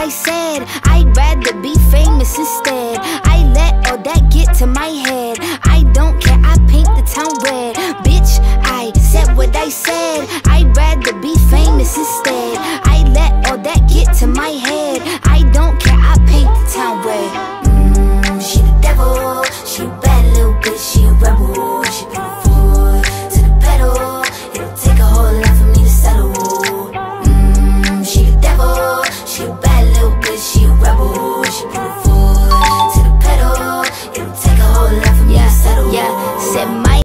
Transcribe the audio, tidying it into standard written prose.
I said. I'd rather be famous instead. I let all that get to my head. I don't care, I paint the town red. Bitch, I said what I said. I'd rather be famous instead. I let all that get to my head.